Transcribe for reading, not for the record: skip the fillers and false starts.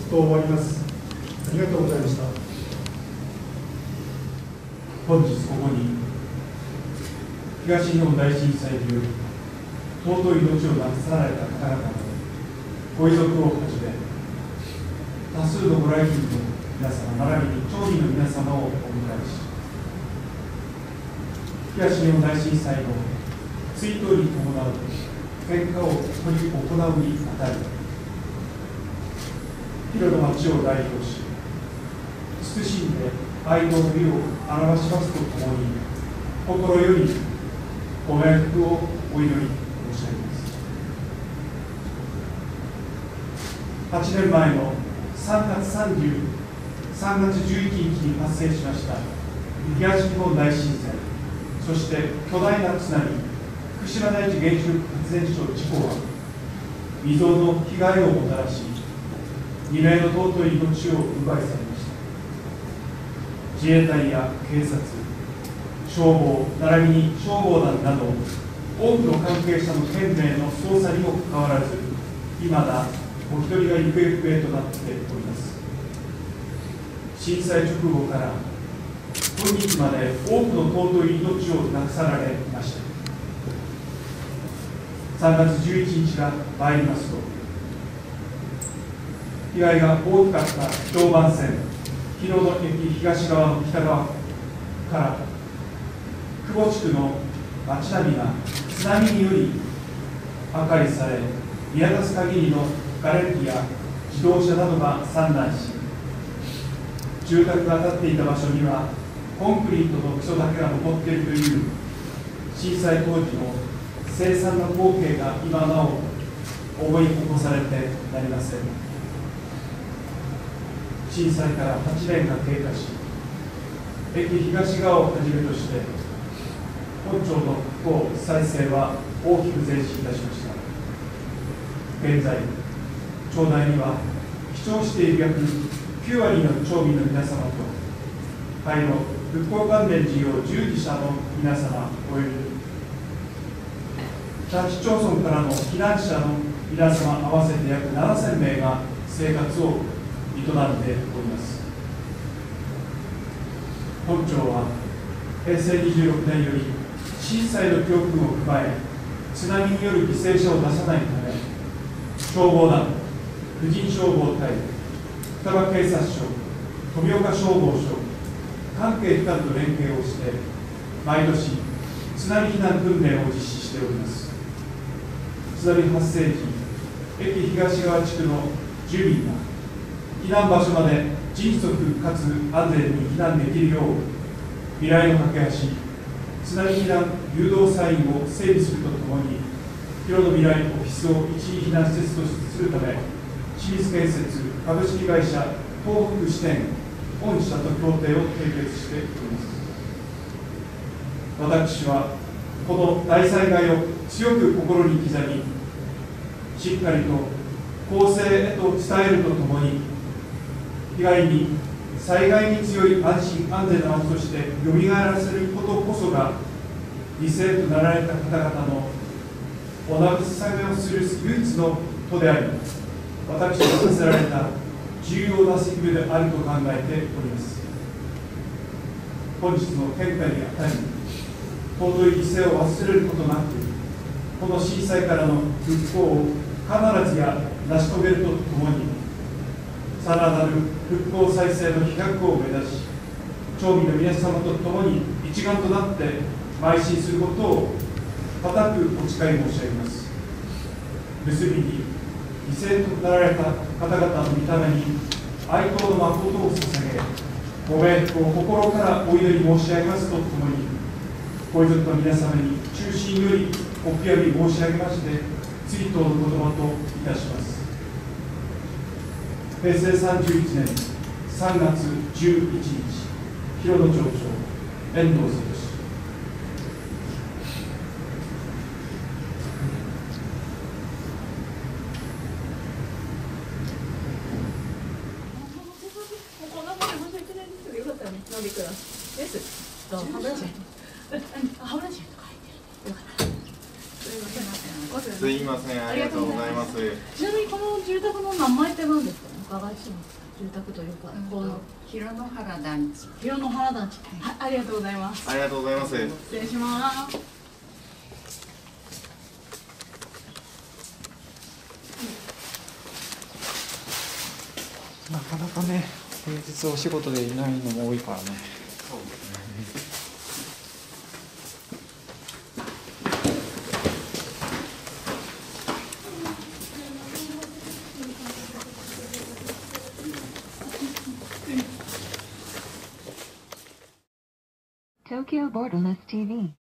と終わります。ありがとうございました。 本日ここに東日本大震災により尊い命を亡くされた方々のご遺族をはじめ、多数のご来賓の皆様並びに町民の皆様をお迎えし、東日本大震災の追悼に伴う献花を執り行うにあたり、広野町を代表し、謹んで哀悼の意を表しますとともに、心よりご冥福をお祈り申し上げます。8年前の3月11日に発生しました東日本大震災、そして巨大な津波、福島第一原子力発電所事故は未曾有の被害をもたらし、2名の尊い命を奪い去りました。自衛隊や警察、消防並びに消防団など多くの関係者の懸命の捜査にもかかわらず、いまだお一人が行方不明となっております。震災直後から今日まで多くの尊い命を亡くさられました。3月11日が参りますと、被害が大きかった常磐線広野駅東側の北側から久保地区の町並みが津波により破壊され、見渡す限りの瓦礫や自動車などが散乱し、住宅が建っていた場所にはコンクリートの基礎だけが残っているという震災当時の凄惨な光景が今なお思い起こされてなりません。震災から8年が経過し、駅東側をはじめとして本町の復興再生は大きく前進いたしました。現在町内には記帳している約9割の町民の皆様と、廃炉復興関連事業従事者の皆様および市町村からの避難者の皆様合わせて約7000名が生活を営んでおります。本町は平成26年より震災の教訓を踏まえ、津波による犠牲者を出さないため、消防団、婦人消防隊、双葉警察署、富岡消防署、関係機関と連携をして、毎年、津波避難訓練を実施しております。津波発生時、駅東側地区の住民が避難場所まで迅速かつ安全に避難できるよう、未来の架け橋、津波避難誘導サインを整備するとともに、広野未来オフィスを一時避難施設とするため、清水建設株式会社東北支店本社と協定を締結しております。私はこの大災害を強く心に刻み、しっかりと後世へと伝えるとともに、災害に強い安心安全な街としてよみがえらせることこそが、犠牲となられた方々のお慰めをする唯一の途であり、私が課せられた重要な責務であると考えております。本日の献花にあたり、尊い犠牲を忘れることなく、この震災からの復興を必ずや成し遂げるとともに、さらなる復興再生の飛躍を目指し、町民の皆様と共に一丸となって邁進することを固くお誓い申し上げます。結びに犠牲となられた方々の御霊に哀悼の誠を捧げ、ご冥福を心からお祈り申し上げますとともに、ご遺族の皆様に衷心よりお悔やみ申し上げまして、追悼の言葉といたします。平成31年3月11日、広野町長、遠藤聡。 すいません、ありがとうございます。 ちなみにこの住宅の名前って何ですか？ 伺いしますか。住宅というか、この広野原団地。 広野原団地。はい、ありがとうございます。 ありがとうございます。 失礼します。 なかなかね、平日お仕事でいないのも多いからね。 そうですね。 Tokyo Borderless TV